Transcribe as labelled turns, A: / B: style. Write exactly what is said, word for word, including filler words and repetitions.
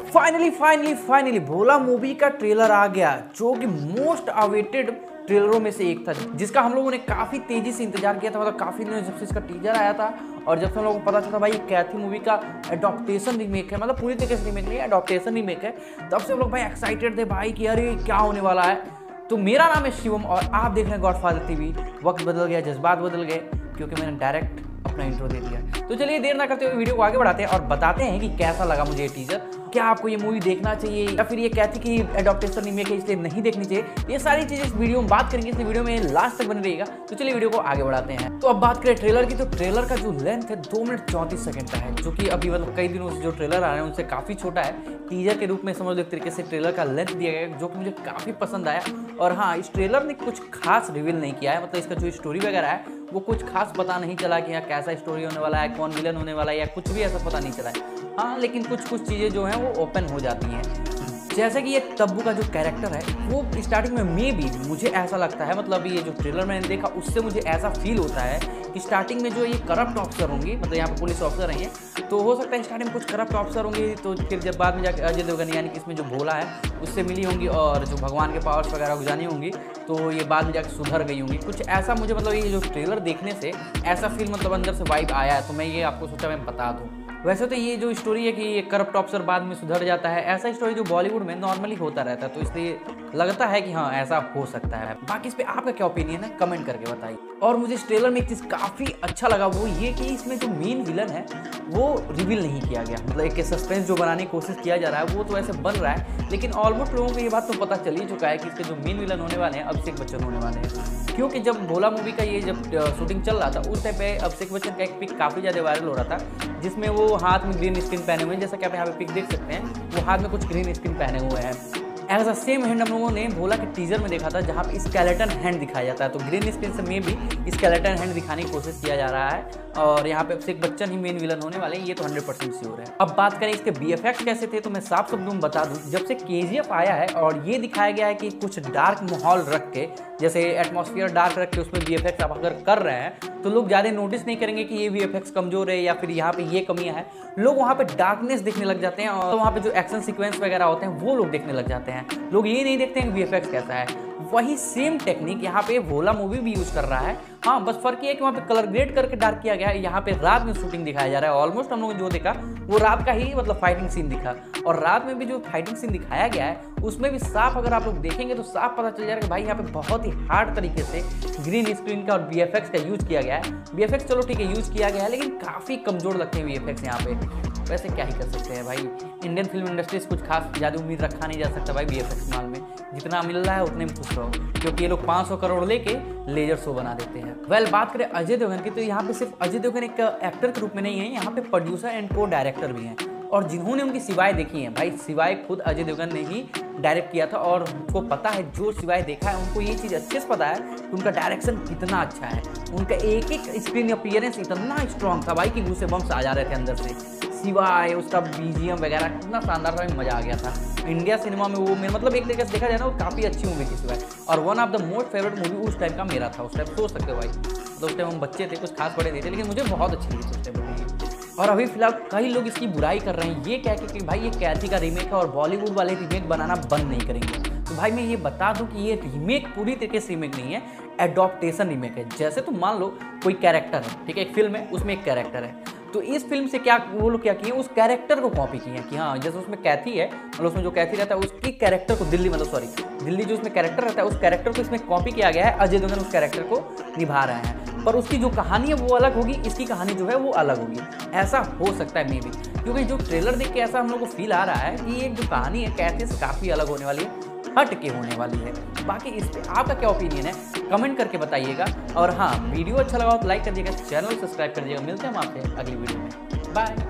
A: Finally finally finally Bhola movie का trailer आ गया, जो कि मोस्ट अवेटेड ट्रेलरों में से एक था, जिसका हम लोगों ने काफ़ी तेज़ी से इंतजार किया था। मतलब काफ़ी दिनों जब से इसका टीजर आया था और जब से हम लोगों को पता चला भाई कैथी मूवी का एडॉप्टेशन रीमेक है, मतलब पूरी तरीके से रीमेक नहीं है, एडॉप्टेशन रीमेक है, तब से हम लोग भाई एक्साइटेड थे भाई कि अरे क्या होने वाला है। तो मेरा नाम है शिवम और आप देख रहे हैं गॉडफादर टीवी। वक्त बदल गया, जज्बात बदल गए, क्योंकि मैंने डायरेक्ट अपना इंट्रो दे दिया। तो चलिए देर ना करते हुए वीडियो को आगे बढ़ाते हैं और बताते हैं कि कैसा लगा मुझे ये टीजर। क्या आपको ये मूवी देखना चाहिए या फिर ये कैथी की एडॉप्टेशन रीमेक है इसलिए नहीं देखनी चाहिए, ये सारी चीजें इस वीडियो में बात करेंगे। इस वीडियो में लास्ट तक बने रहिएगा। तो चलिए वीडियो को आगे बढ़ाते हैं। तो अब बात करें ट्रेलर की, तो ट्रेलर का जो लेंथ है दो मिनट चौंतीस सेकंड का है, जो कि अभी मतलब कई दिनों से जो ट्रेलर आ रहे हैं उनसे काफी छोटा है। टीजर के रूप में समझ लो एक तरीके से ट्रेलर का लेंथ दिया गया, जो कि मुझे काफी पसंद आया। और हाँ, इस ट्रेलर ने कुछ खास रिवील नहीं किया है, मतलब इसका जो स्टोरी वगैरह है वो कुछ खास पता नहीं चला कि यहाँ कैसा स्टोरी होने वाला है, कौन विलन होने वाला है या कुछ भी ऐसा पता नहीं चला है। हाँ, लेकिन कुछ कुछ चीज़ें जो हैं वो ओपन हो जाती हैं, जैसे कि ये तब्बू का जो कैरेक्टर है वो स्टार्टिंग में मे भी मुझे ऐसा लगता है, मतलब ये जो ट्रेलर मैंने देखा उससे मुझे ऐसा फील होता है कि स्टार्टिंग में जो ये करप्ट ऑफिसर होंगी, मतलब यहाँ पे पुलिस ऑफिसर हैं, तो हो सकता है स्टार्टिंग में कुछ करप्ट ऑफिसर होंगे, तो फिर जब बाद में जाकर अजय देवगन यानी कि इसमें जो भोला है उससे मिली होंगी और जो भगवान के पावर्स वगैरह को जानी होंगी, तो ये बाद में जाकर सुधर गई होंगी। कुछ ऐसा मुझे मतलब ये जो ट्रेलर देखने से ऐसा फील मतलब अंदर से वाइब आया है, तो मैं ये आपको सोचा मैं बता दूँ। वैसे तो ये जो स्टोरी है कि ये करप्ट ऑफिसर बाद में सुधर जाता है, ऐसा स्टोरी जो बॉलीवुड में नॉर्मली होता रहता है, तो इसलिए लगता है कि हाँ ऐसा हो सकता है। बाकी इस पे आपका क्या ओपिनियन है कमेंट करके बताइए। और मुझे इस ट्रेलर में एक चीज़ काफ़ी अच्छा लगा, वो ये कि इसमें जो मेन विलन है वो रिवील नहीं किया गया, मतलब एक सस्पेंस जो बनाने की कोशिश किया जा रहा है वो तो ऐसे बन रहा है, लेकिन ऑलमोस्ट लोगों को ये बात तो पता चल ही चुका है कि इसके जो मेन विलन होने वाले हैं अभिषेक बच्चन होने वाले हैं। क्योंकि जब भोला मूवी का ये जब शूटिंग चल रहा था उस टाइम पे अभिषेक बच्चन का एक पिक काफ़ी ज़्यादा वायरल हो रहा था, जिसमें वो हाथ में ग्रीन स्क्रीन पहने हुए हैं, जैसा कि आप यहाँ पे पिक देख सकते हैं, वो हाथ में कुछ ग्रीन स्क्रीन पहने हुए हैं। एज अ सेम हैंड हम लोगों ने भोला के टीजर में देखा था, जहाँ पे स्केलेटन हैंड दिखाया जाता है, तो ग्रीन स्क्रीन से में भी स्केलेटन हैंड दिखाने की कोशिश किया जा रहा है और यहाँ पे अभिषेक बच्चन ही मेन विलन होने वाले हैं, ये तो हंड्रेड परसेंट श्योर है। अब बात करें इसके बी एफ एक्स कैसे थे, तो मैं साफ शब्दों में बता दूं, जब से के जी एफ आया है और ये दिखाया गया है कि कुछ डार्क माहौल रख के, जैसे एटमॉस्फेयर डार्क रख के उसमें बी एफ एक्स आप अगर कर रहे हैं तो लोग ज़्यादा नोटिस नहीं करेंगे कि ये वी एफ एक्स कमजोर है या फिर यहाँ पे ये कमियां हैं। लोग वहाँ पे डार्कनेस देखने लग जाते हैं और वहाँ पे जो एक्शन सीक्वेंस वगैरह होते हैं वो लोग देखने लग जाते हैं। लोग ये नहीं देखते हैं कि वी एफ एक्स कैसा है। वही सेम टेक्निक यहाँ पे भोला मूवी भी यूज कर रहा है। हाँ, बस फर्क ये है कि वहाँ पे कलर ग्रेड करके डार्क किया गया है, यहाँ पे रात में शूटिंग दिखाया जा रहा है। ऑलमोस्ट हम लोगों ने जो देखा वो रात का ही मतलब फाइटिंग सीन दिखा, और रात में भी जो फाइटिंग सीन दिखाया गया है उसमें भी साफ अगर आप लोग देखेंगे तो साफ पता चल जाएगा कि भाई यहाँ पे बहुत ही हार्ड तरीके से ग्रीन स्क्रीन का और वी एफ एक्स का यूज किया गया है। वी एफ एक्स चलो ठीक है यूज किया गया है, लेकिन काफ़ी कमजोर लगते हैं वी एफ एक्स यहाँ पे। वैसे क्या ही कर सकते हैं भाई, इंडियन फिल्म इंडस्ट्री से कुछ खास ज़्यादा उम्मीद रखा नहीं जा सकता भाई। वी एफ एक्स माल में जितना मिल रहा है उतने में खुश रहो, क्योंकि ये लोग पाँच सौ करोड़ लेके लेजर शो बना देते हैं। वेल well, बात करें अजय देवगन की, तो यहाँ पे सिर्फ अजय देवगन एक एक्टर के रूप में नहीं है, यहाँ पे प्रोड्यूसर एंड को डायरेक्टर भी हैं। और जिन्होंने उनकी सिवाय देखी हैं, भाई सिवाय खुद अजय देवगन ने ही डायरेक्ट किया था, और उनको पता है जो सिवाय देखा है उनको ये चीज़ अच्छे से पता है कि उनका डायरेक्शन कितना अच्छा है। उनका एक एक स्क्रीन अपीयरेंस इतना स्ट्रॉन्ग था भाई कि गुस्से बम्स आ जा रहे थे अंदर से। सिवाय उसका बी जी एम वगैरह कितना शानदार था, मजा आ गया था। इंडिया सिनेमा में वो मेरा मतलब एक तरीके से देखा जाए ना वो काफ़ी अच्छी मूवी थी सिवाय, और one of the most favourite movie उस टाइम का मेरा था। उस टाइम सोच सकते हो भाई, तो उस टाइम हम बच्चे थे, कुछ खास बड़े नहीं थे, लेकिन मुझे बहुत अच्छी लगी उस टाइम मूवी। और अभी फिलहाल कई लोग इसकी बुराई कर रहे हैं, ये कह के कि भाई ये कैथी का रीमेक है और बॉलीवुड वाले रीमेक बनाना बंद नहीं करेंगे। तो भाई मैं ये बता दूं कि ये रीमेक पूरी तरीके से रीमेक नहीं है, एडॉप्टेशन रीमेक है। जैसे तो मान लो कोई कैरेक्टर है, ठीक है, एक फिल्म है उसमें एक कैरेक्टर है, तो इस फिल्म से क्या वो लोग क्या किए, उस कैरेक्टर को कॉपी किए हैं कि हाँ जैसे उसमें कैथी है, मतलब उसमें जो कैथी रहता है उसकी कैरेक्टर को दिल्ली मतलब सॉरी दिल्ली जो उसमें कैरेक्टर रहता है उस कैरेक्टर को इसमें कॉपी किया गया है। अजय देवगन उस कैरेक्टर को निभा रहे हैं, पर उसकी जो कहानी है वो अलग होगी, इसकी कहानी जो है वो अलग होगी। ऐसा हो सकता है मे बी, क्योंकि जो ट्रेलर देख के ऐसा हम लोग को फील आ रहा है कि ये जो कहानी है कैथी से काफ़ी अलग होने वाली है, हट के होने वाली है। बाकी इस पे आपका क्या ओपिनियन है कमेंट करके बताइएगा। और हाँ, वीडियो अच्छा लगा हो तो लाइक कर दीजिएगा, चैनल सब्सक्राइब कर दीजिएगा। मिलते हैं हम आपसे अगली वीडियो में, बाय।